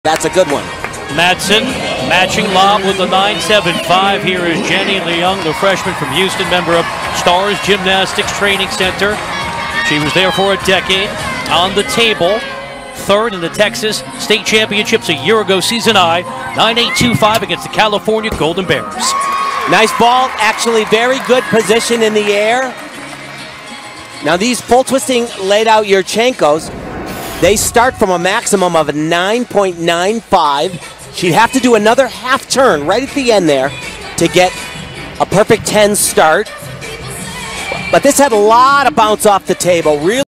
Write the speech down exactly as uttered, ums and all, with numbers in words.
That's a good one. Madsen, matching lob with the nine seven five. Here is Jenny Leung, the freshman from Houston, member of Stars Gymnastics Training Center. She was there for a decade. On the table, third in the Texas State Championships a year ago, season high, nine eight two five against the California Golden Bears. Nice ball, actually very good position in the air. Now these full twisting laid out Yurchenkos, they start from a maximum of a nine point nine five. She'd have to do another half turn right at the end there to get a perfect ten start. But this had a lot of bounce off the table. Really